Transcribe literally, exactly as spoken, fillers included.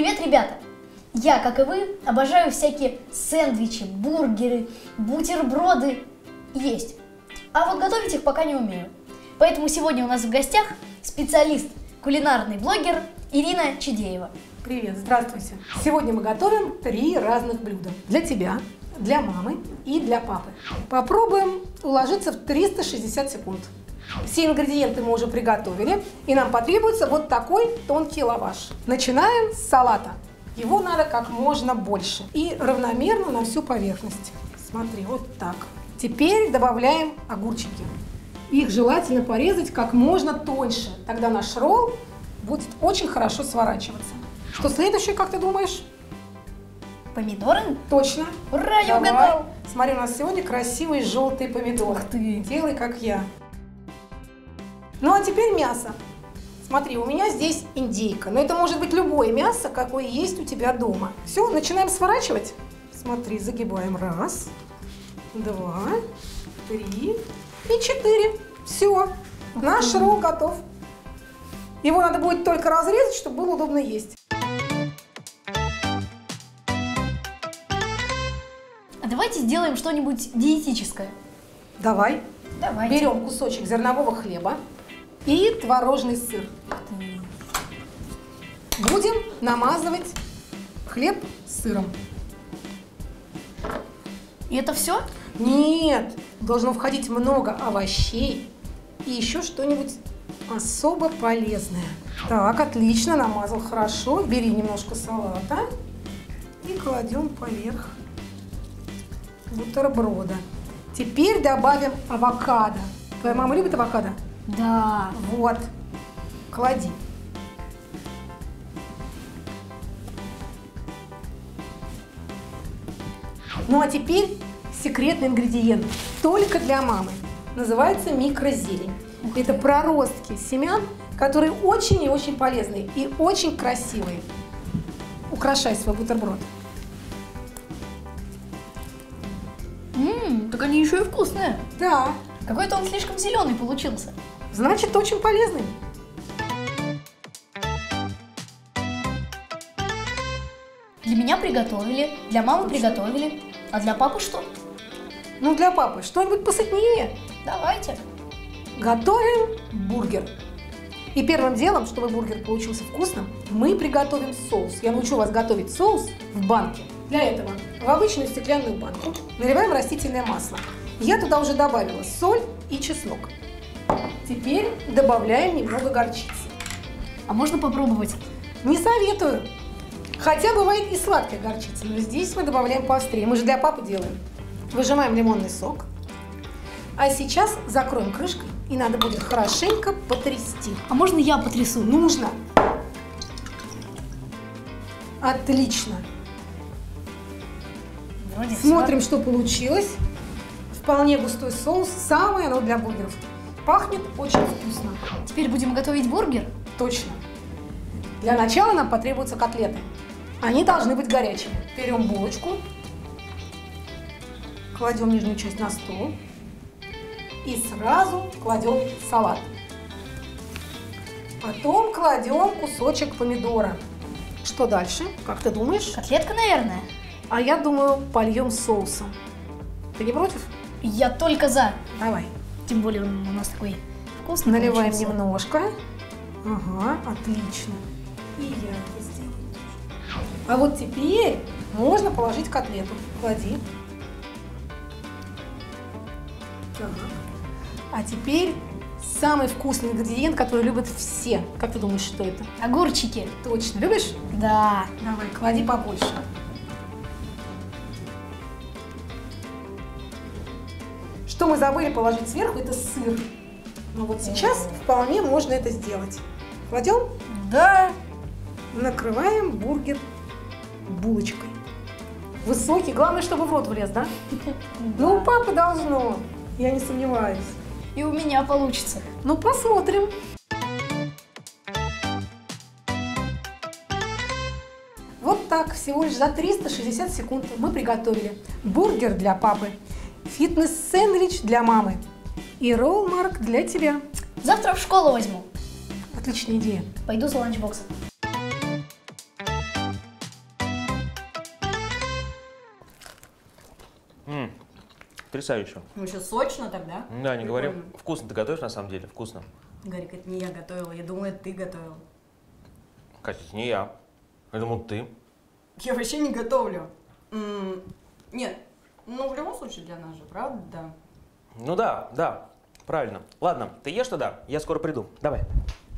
Привет, ребята! Я, как и вы, обожаю всякие сэндвичи, бургеры, бутерброды есть. А вот готовить их пока не умею. Поэтому сегодня у нас в гостях специалист, кулинарный блогер Ирина Чидеева. Привет, здравствуйте. Сегодня мы готовим три разных блюда. Для тебя, для мамы и для папы. Попробуем уложиться в триста шестьдесят секунд. Все ингредиенты мы уже приготовили, и нам потребуется вот такой тонкий лаваш. Начинаем с салата. Его надо как можно больше и равномерно на всю поверхность. Смотри, вот так. Теперь добавляем огурчики. Их желательно порезать как можно тоньше, тогда наш ролл будет очень хорошо сворачиваться. Что следующее, как ты думаешь? Помидоры? Точно. Ура, я Давай. угадал! Смотри, у нас сегодня красивые желтые помидоры. Ух ты! Делай, как я. Ну, а теперь мясо. Смотри, у меня здесь индейка, но это может быть любое мясо, какое есть у тебя дома. Все, начинаем сворачивать. Смотри, загибаем. Раз, два, три и четыре. Все, наш ролл готов. Его надо будет только разрезать, чтобы было удобно есть. А давайте сделаем что-нибудь диетическое. Давай. Давайте. Берем кусочек зернового хлеба и творожный сыр. Будем намазывать хлеб сыром. И это все? Нет, должно входить много овощей и еще что-нибудь особо полезное. Так, отлично, намазал хорошо. Бери немножко салата и кладем поверх бутерброда. Теперь добавим авокадо. Твоя мама любит авокадо? Да. Вот, клади. Ну а теперь секретный ингредиент, только для мамы. Называется микрозелень. Это проростки семян, которые очень и очень полезные и очень красивые. Украшай свой бутерброд. Ммм, так они еще и вкусные. Да, Какой-то он слишком зеленый получился. значит, очень полезный. Для меня приготовили, для мамы приготовили. А для папы что? Ну, для папы что-нибудь посытнее. Давайте. Готовим бургер. И первым делом, чтобы бургер получился вкусным, мы приготовим соус. Я научу вас готовить соус в банке. Для этого в обычную стеклянную банку наливаем растительное масло. Я туда уже добавила соль и чеснок. Теперь добавляем немного горчицы. А можно попробовать? Не советую. Хотя бывает и сладкая горчица, но здесь мы добавляем поострее. Мы же для папы делаем. Выжимаем лимонный сок. А сейчас закроем крышкой, и надо будет хорошенько потрясти. А можно я потрясу? Нужно. Отлично. Вроде Смотрим, что получилось. Вполне густой соус. Самое оно для бургеров. Пахнет очень вкусно. всё. Теперь будем готовить бургер. Точно. Для начала нам потребуются котлеты. Они должны быть горячими. Берем булочку, кладем нижнюю часть на стол и сразу кладем салат. Потом кладем кусочек помидора. Что дальше? Как ты думаешь? Котлетка, наверное. А я думаю, польем соусом. Ты не против? Я только за. Давай. Тем более он у нас такой вкусный. Наливаем получился. немножко. Ага, отлично. И я это сделаю тоже. А вот теперь можно положить котлету. Клади. Так. А теперь самый вкусный ингредиент, который любят все. Как ты думаешь, что это? Огурчики. Точно. Любишь? Да. Давай, клади побольше. Что мы забыли положить сверху, это сыр. Но вот сейчас вполне можно это сделать. Кладем, Да. накрываем бургер булочкой. Высокий, главное, чтобы в рот влез, да? Ну, у папы должно, я не сомневаюсь. И у меня получится. Ну, посмотрим. Вот так, всего лишь за триста шестьдесят секунд мы приготовили бургер для папы, фитнес-сэндвич для мамы и ролл-марк для тебя. Завтра в школу возьму. Отличная идея. Пойду за ланчбоксом. М, потрясающе. Ну, еще сочно тогда. Да, не говори. Прикольно. Вкусно ты готовишь, на самом деле, вкусно. Гарик, это не я готовила, я думаю, это ты готовил. Катя, это не я. Я думал, ты. Я вообще не готовлю. М, Нет, ну в любом случае для нас же, правда? Да. Ну да, да, правильно. Ладно, ты ешь тогда, я скоро приду. Давай.